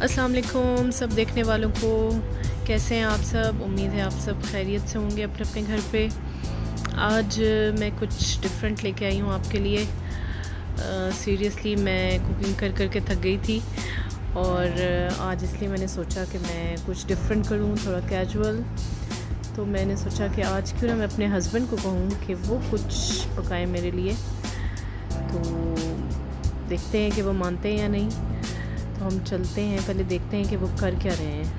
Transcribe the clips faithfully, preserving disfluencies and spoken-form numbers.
अस्सलाम वालेकुम सब देखने वालों को, कैसे हैं आप सब। उम्मीद है आप सब खैरियत से होंगे अपने अपने घर पे। आज मैं कुछ डिफरेंट लेके आई हूँ आपके लिए। सीरियसली uh, मैं कुकिंग कर कर के थक गई थी और uh, आज इसलिए मैंने सोचा कि मैं कुछ डिफरेंट करूँ, थोड़ा कैजुअल। तो मैंने सोचा कि आज क्यों ना मैं अपने हस्बैंड को कहूँ कि वो कुछ पकाएं मेरे लिए। तो देखते हैं कि वो मानते हैं या नहीं। तो हम चलते हैं, पहले देखते हैं कि वो कर क्या रहे हैं।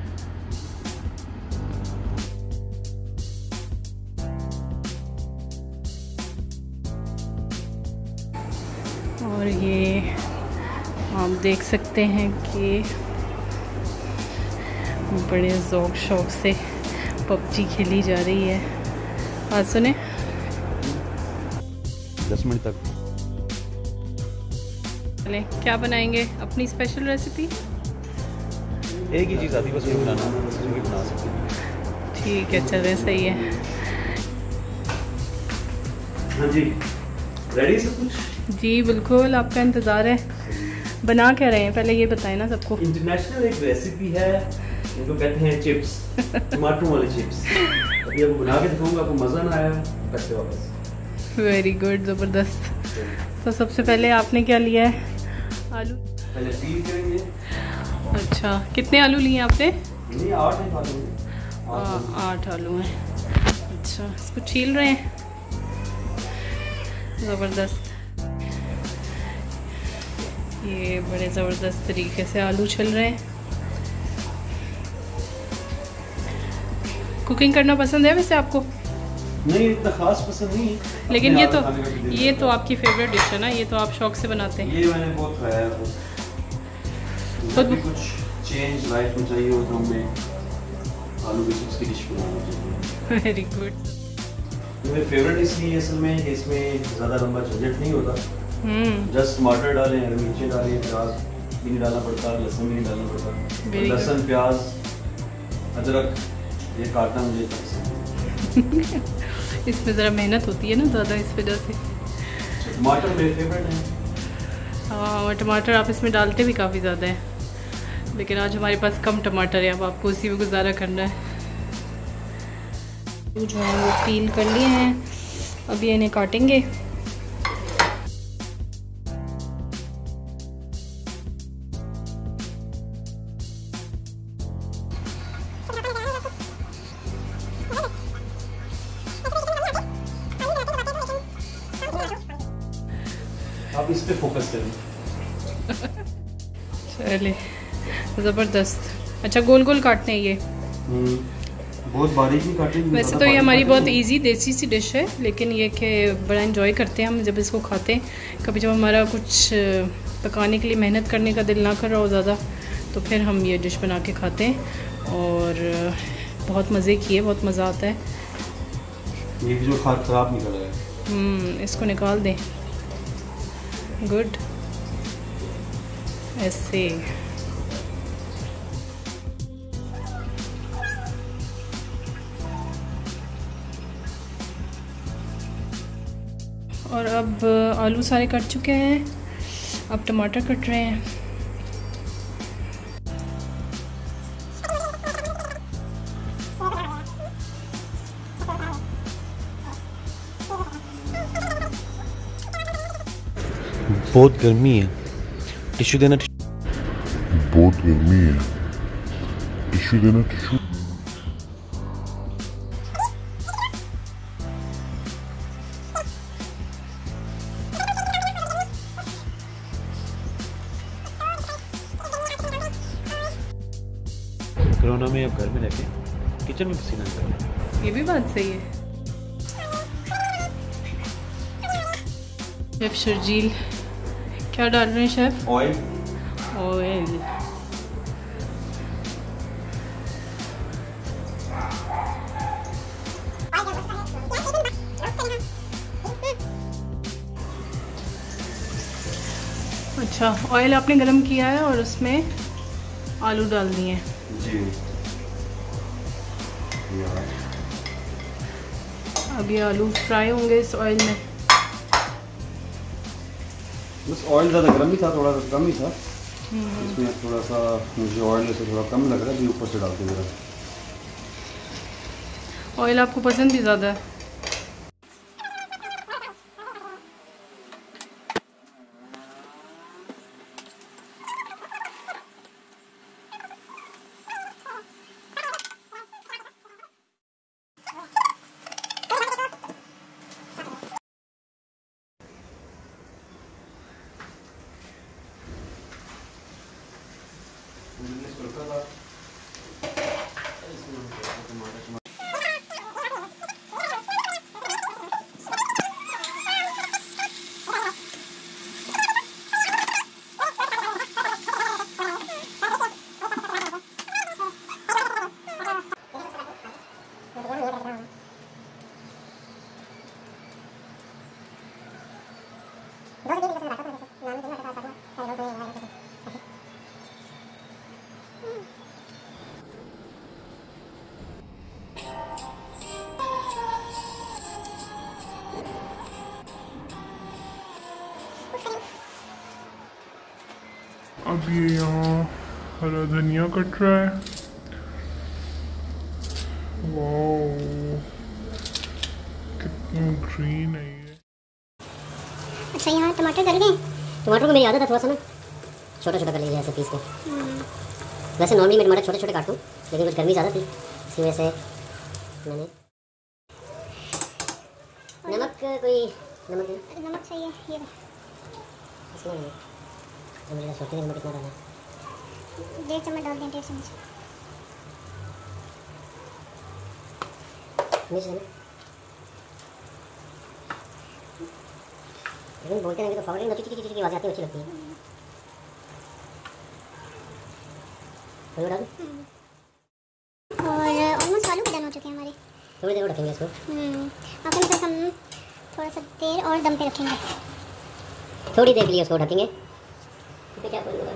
और ये आप देख सकते हैं कि बड़े ज़ौक़ शौक़ से पबजी खेली जा रही है। आज सुने दस मिनट तक। चले क्या बनाएंगे, अपनी स्पेशल रेसिपी। एक ही चीज़ आती है बस ये बनाना, ये बना सकते हैं। ठीक है, चले सही है। हाँ जी, रेडी सब कुछ? जी बिल्कुल, आपका इंतज़ार है। बना क्या रहे हैं पहले ये बताएं ना सबको। इंटरनेशनल एक रेसिपी है, इनको कहते हैं चिप्स, टमाटर वाले चिप्स। अभी आपको बना के दिखाऊंगा, आपको मज़ा ना आया पैसे वापस। वेरी गुड, ज़बरदस्त। तो सबसे पहले आपने क्या लिया है? आलू पहले पील करेंगे। अच्छा, कितने आलू लिए आपने? नहीं, आठ है आलू। आठ आलू हैं। अच्छा, इसको छील रहे हैं। ज़बरदस्त, ये बड़े ज़बरदस्त तरीके से आलू छिल रहे हैं। कुकिंग करना पसंद है वैसे आपको? नहीं, इतना खास पसंद नहीं, लेकिन ये तो ये तो आपकी फेवरेट डिश है ना, ये तो आप शौक से बनाते हैं। ये मैंने बहुत खाया है। खुद भी कुछ चेंज लाइफ में चाहिए हो तो हमें आलू की चिप्स की डिश बनाना चाहिए। Very good. मेरी फेवरेट इसलिए असल में इसमें ज़्यादा लंबा झंझट नहीं होता। हम्म जस्ट टमाटर डालें, हरी मिर्चें डालें, प्याज भी नहीं डालना पड़ता, लहसुन भी नहीं डालना पड़ता। लहसुन, प्याज, अदरक ये काटना मुझे पसंद। इसमें ज़रा मेहनत होती है ना ज़्यादा, इस वजह से। टमाटर मेरे फेवरेट हैं। हाँ, और टमाटर आप इसमें डालते भी काफ़ी ज़्यादा हैं, लेकिन आज हमारे पास कम टमाटर है, अब आपको उसी में गुजारा करना है। जो है वो पील कर लिए हैं, अभी इन्हें काटेंगे। आप इस पे फोकस करें। चले, ज़बरदस्त। अच्छा, गोल गोल काटने हैं ये? बहुत बारीक नहीं काटेंगे। वैसे तो ये हमारी बहुत इजी देसी सी डिश है, लेकिन ये कि बड़ा एंजॉय करते हैं हम जब इसको खाते हैं। कभी जब हमारा कुछ पकाने के लिए मेहनत करने का दिल ना कर रहा हो ज़्यादा, तो फिर हम ये डिश बना के खाते हैं और बहुत मज़े की है, बहुत मज़ा आता है। ये भी जो खराब निकल रहा है, हम्म इसको निकाल दें। गुड, ऐसे। और अब आलू सारे कट चुके हैं, अब टमाटर कट रहे हैं। बहुत गर्मी है, टिश्यू देना। बहुत गर्मी है, टिश्यू देना। टिश्यू कोरोना में अब घर में रहते हैं, किचन में पसीना निकल रहा है। ये भी बात सही है। शेफ शर्जील क्या डाल रहे हैं शेफ? ऑयल। ऑयल। अच्छा, ऑयल आपने गरम किया है और उसमें आलू डाल दिए हैं। जी। अब ये आलू फ्राई होंगे इस ऑयल में। बस ऑयल ज़्यादा गर्म ही था, थोड़ा कम ही था। इसमें थोड़ा सा मुझे ऑयल से थोड़ा कम लग रहा है, भी ऊपर से डालते ज़रा। ऑयल आपको पसंद भी ज़्यादा है? अब ये यहाँ हरा धनिया कट रहा है। वाओ, कितनी ग्रीन है ये। अच्छा, यहाँ टमाटर कर गए। टमाटर को मेरी आदत है थोड़ा सा ना छोटा छोटा कर लीजिए ऐसे पीस के। वैसे नॉर्मली मैं टमाटर छोटे छोटे काटता हूँ, लेकिन कुछ गर्मी ज़्यादा थी इसी वजह से मैंने नमक कोई नमक नमक चाहिए ये इसमें नहीं तो मुझे सोचते हैं नमक कितना डालना है। डेढ़ चम्मच डाल दें, डेढ़ चम्मच मिर्च देना। लेकिन बोलते रहेंगे तो फॉरवर्ड में चिची चिची की आवाज़ आती है, अच्छी लगती है। डाल और ऑलमोस्ट आलू भी डन हो चुके हैं हमारे। थोड़ी देर रखेंगे इसको। आप कम से कम थोड़ा सा देर और दम पे रखेंगे, थोड़ी देर के लिए उसको ढकेंगे। क्या बोलूँगा,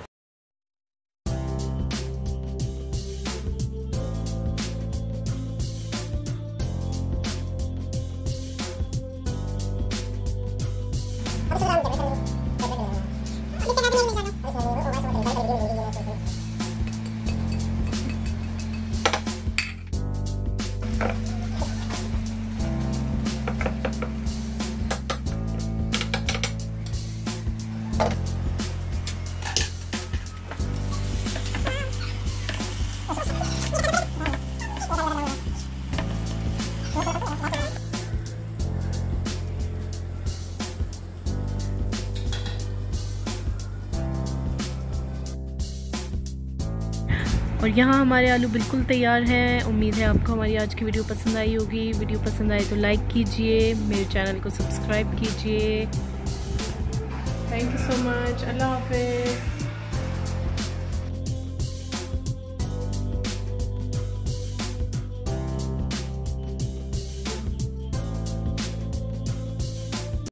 और यहाँ हमारे आलू बिल्कुल तैयार हैं। उम्मीद है आपको हमारी आज की वीडियो पसंद आई होगी। वीडियो पसंद आए तो लाइक कीजिए, मेरे चैनल को सब्सक्राइब कीजिए। Thank you so much. अल्लाह हाफिज़।